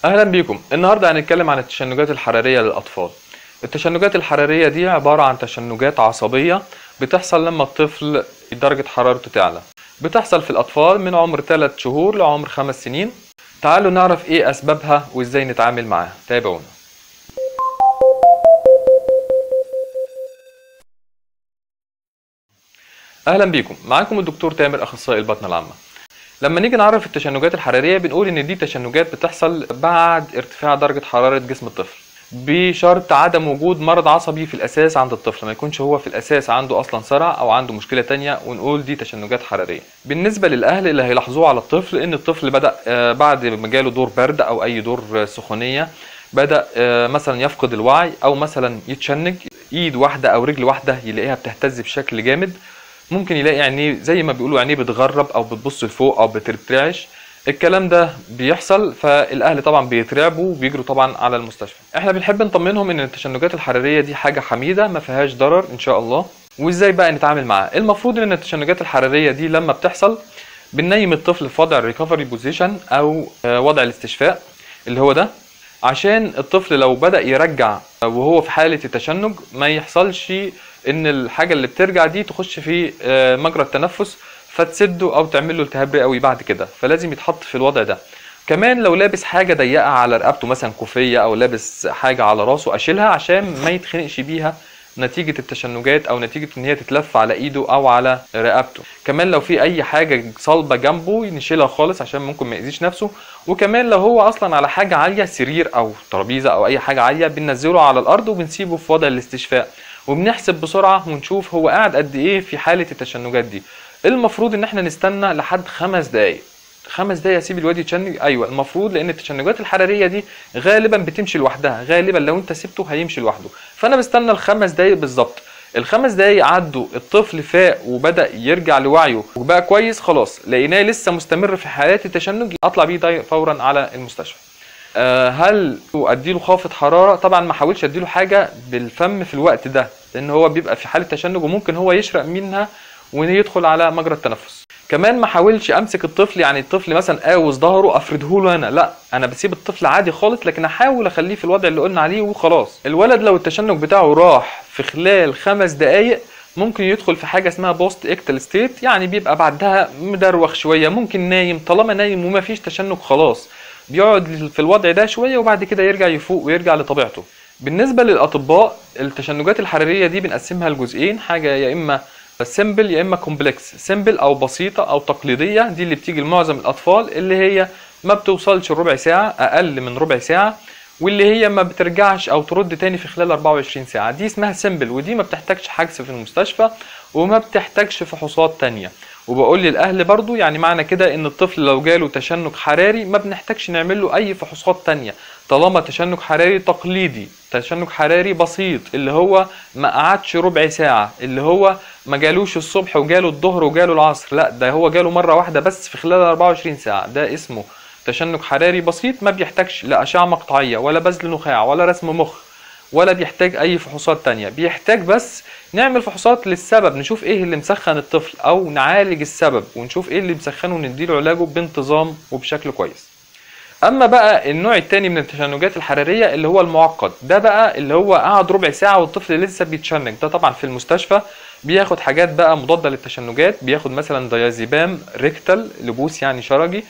اهلا بيكم. النهارده هنتكلم عن التشنجات الحراريه للاطفال. التشنجات الحراريه دي عباره عن تشنجات عصبيه بتحصل لما الطفل درجه حرارته تعلى. بتحصل في الاطفال من عمر 3 شهور لعمر 5 سنين. تعالوا نعرف ايه اسبابها وازاي نتعامل معاها. تابعونا. اهلا بيكم، معاكم الدكتور تامر، اخصائي البطنه العامه. لما نيجي نعرف التشنجات الحراريه بنقول ان دي تشنجات بتحصل بعد ارتفاع درجه حراره جسم الطفل، بشرط عدم وجود مرض عصبي في الاساس عند الطفل، ما يكونش هو في الاساس عنده اصلا صرع او عنده مشكله تانية ونقول دي تشنجات حراريه. بالنسبه للاهل اللي هيلاحظوه على الطفل ان الطفل بدا بعد ما جاله دور برد او اي دور سخونيه بدا مثلا يفقد الوعي او مثلا يتشنج، ايد واحده او رجل واحده يلاقيها بتهتز بشكل جامد، ممكن يلاقي عينيه زي ما بيقولوا عينيه بتغرب او بتبص لفوق او بترتعش. الكلام ده بيحصل، فالاهل طبعا بيترعبوا وبيجروا طبعا على المستشفى. احنا بنحب نطمنهم ان التشنجات الحراريه دي حاجه حميده ما فيهاش ضرر ان شاء الله. وازاي بقى نتعامل معاها؟ المفروض ان التشنجات الحراريه دي لما بتحصل بننيم الطفل في وضع الريكفري بوزيشن او وضع الاستشفاء اللي هو ده، عشان الطفل لو بدأ يرجع وهو في حالة التشنج ما يحصلش ان الحاجة اللي بترجع دي تخش في مجرى التنفس فتسده او تعمل له التهاب رئوي بعد كده، فلازم يتحط في الوضع ده. كمان لو لابس حاجة ضيقة على رقبته مثلا كوفية او لابس حاجة على راسه اشيلها عشان ما يتخنقش بيها نتيجة التشنجات او نتيجة ان هي تتلف على ايده او على رقبته. كمان لو في اي حاجة صلبة جنبه نشيلها خالص عشان ممكن ما يأذيش نفسه. وكمان لو هو اصلا على حاجة عالية، سرير او ترابيزة او اي حاجة عالية، بننزله على الارض وبنسيبه في وضع الاستشفاء وبنحسب بسرعة ونشوف هو قاعد قد ايه في حالة التشنجات دي. المفروض ان احنا نستنى لحد 5 دقايق. 5 دقايق اسيب الواد يتشنج؟ ايوه المفروض، لان التشنجات الحراريه دي غالبا بتمشي لوحدها، غالبا لو انت سبته هيمشي لوحده. فانا بستنى ال5 دقايق بالظبط. ال5 دقايق عدوا، الطفل فاق وبدا يرجع لوعيه وبقى كويس، خلاص لقيناه لسه مستمر في حالات التشنج، اطلع بيه فورا على المستشفى. هل اديله خافض حراره؟ طبعا ما احاولش اديله حاجه بالفم في الوقت ده، لان هو بيبقى في حاله تشنج وممكن هو يشرق منها ويدخل على مجرى التنفس. كمان ما احاولش امسك الطفل، يعني الطفل مثلا قاوس ظهره افرده له انا بسيب الطفل عادي خالص، لكن احاول اخليه في الوضع اللي قلنا عليه وخلاص. الولد لو التشنج بتاعه راح في خلال 5 دقايق ممكن يدخل في حاجه اسمها بوست اكتال ستيت، يعني بيبقى بعدها مدروخ شويه، ممكن نايم. طالما نايم وما فيش تشنج خلاص بيقعد في الوضع ده شويه وبعد كده يرجع يفوق ويرجع لطبيعته. بالنسبه للاطباء، التشنجات الحراريه دي بنقسمها لجزئين، حاجه يا اما سيمبل يا اما كومبلكس. سيمبل او بسيطه او تقليديه، دي اللي بتيجي لمعظم الاطفال، اللي هي ما بتوصلش ربع ساعه، اقل من ربع ساعه، واللي هي ما بترجعش او ترد تاني في خلال 24 ساعه. دي اسمها سيمبل، ودي ما بتحتاجش حجز في المستشفى وما بتحتاجش فحوصات تانيه. وبقول للاهل برضو، يعني معنى كده ان الطفل لو جاله تشنج حراري ما بنحتاجش نعمل له اي فحوصات تانية، طالما تشنج حراري تقليدي، تشنج حراري بسيط، اللي هو ما قعدش ربع ساعة، اللي هو ما جالوش الصبح وجاله الظهر وجاله العصر، لا ده هو جاله مرة واحدة بس في خلال 24 ساعة، ده اسمه تشنج حراري بسيط. ما بيحتاجش لا أشعة مقطعية ولا بذل نخاع ولا رسم مخ ولا بيحتاج اي فحوصات تانية. بيحتاج بس نعمل فحوصات للسبب، نشوف ايه اللي مسخن الطفل او نعالج السبب ونشوف ايه اللي مسخنه ونديله علاجه بانتظام وبشكل كويس. اما بقى النوع التاني من التشنجات الحرارية اللي هو المعقد، ده بقى اللي هو قعد ربع ساعة والطفل لسه بيتشنج، ده طبعا في المستشفى بياخد حاجات بقى مضادة للتشنجات، بياخد مثلا ديازيبام ريكتال، لبوس يعني شرجي،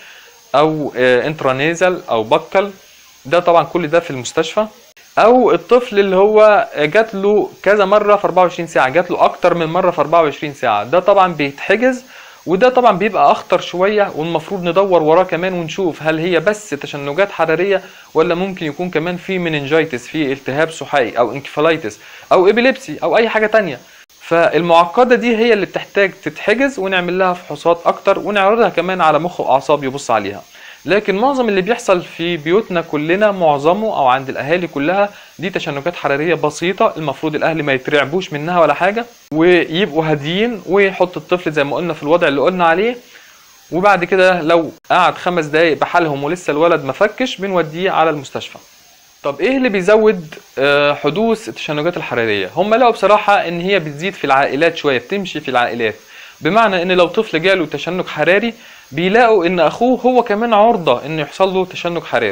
او انترانيزل او بكل، ده طبعا كل ده في المستشفى. او الطفل اللي هو جات له كذا مره في 24 ساعه، جات له اكتر من مره في 24 ساعه، ده طبعا بيتحجز، وده طبعا بيبقى اخطر شويه، والمفروض ندور وراه كمان ونشوف هل هي بس تشنجات حراريه ولا ممكن يكون كمان في مننجايتس، في التهاب سحائي او انكفالايتس او ابيليبسي او اي حاجه تانية. فالمعقده دي هي اللي بتحتاج تتحجز ونعمل لها فحوصات اكتر ونعرضها كمان على مخ واعصاب يبص عليها. لكن معظم اللي بيحصل في بيوتنا كلنا، معظمه او عند الاهالي كلها، دي تشنجات حراريه بسيطه، المفروض الاهل ما يترعبوش منها ولا حاجه ويبقوا هاديين ويحط الطفل زي ما قلنا في الوضع اللي قلنا عليه. وبعد كده لو قعد 5 دقايق بحالهم ولسه الولد ما فكش بنوديه على المستشفى. طب ايه اللي بيزود حدوث التشنجات الحراريه؟ هم لقوا بصراحه ان هي بتزيد في العائلات شويه، بتمشي في العائلات، بمعنى ان لو طفل جاله تشنج حراري بيلاقوا ان اخوه هو كمان عرضة ان يحصل له تشنج حراري.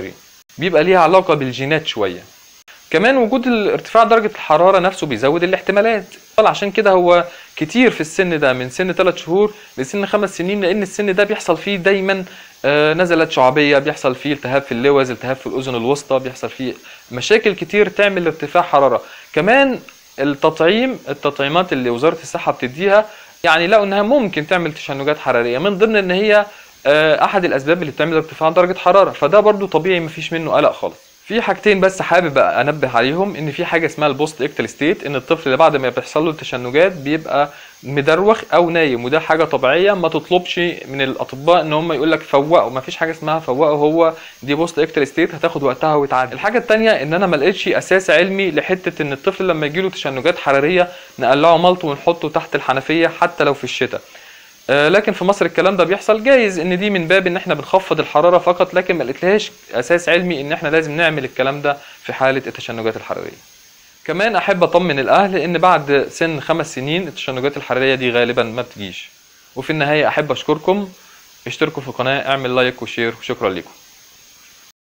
بيبقى ليها علاقة بالجينات شوية. كمان وجود ارتفاع درجة الحرارة نفسه بيزود الاحتمالات، عشان كده هو كتير في السن ده من سن 3 شهور لسن 5 سنين، لأن السن ده بيحصل فيه دايما نزلات شعبية، بيحصل فيه التهاب في اللوز، التهاب في الأذن الوسطى، بيحصل فيه مشاكل كتير تعمل ارتفاع حرارة. كمان التطعيمات اللي وزارة الصحة بتديها يعني لقوا انها ممكن تعمل تشنجات حرارية، من ضمن ان هي احد الاسباب اللي بتعمل ارتفاع درجة حرارة، فده برضو طبيعي مفيش منه قلق خالص. في حاجتين بس حابب انبه عليهم، ان في حاجه اسمها البوست اكتال ستيت، ان الطفل اللي بعد ما بيحصل له التشنجات بيبقى مدروخ او نايم، وده حاجه طبيعيه ما تطلبش من الاطباء ان هم يقول لك فوقه، ما فيش حاجه اسمها فوقه، هو دي بوست اكتال ستيت هتاخد وقتها وتعدي. الحاجه الثانيه ان انا ما لقيتش اساس علمي لحته ان الطفل لما يجي له تشنجات حراريه نقلعه ملط ونحطه تحت الحنفيه حتى لو في الشتاء. لكن في مصر الكلام ده بيحصل، جايز ان دي من باب ان احنا بنخفض الحراره فقط، لكن ما لقيتلهاش اساس علمي ان احنا لازم نعمل الكلام ده في حاله التشنجات الحراريه. كمان احب اطمن الاهل ان بعد سن 5 سنين التشنجات الحراريه دي غالبا ما بتجيش. وفي النهايه احب اشكركم، اشتركوا في القناه، اعمل لايك وشير، وشكرا لكم.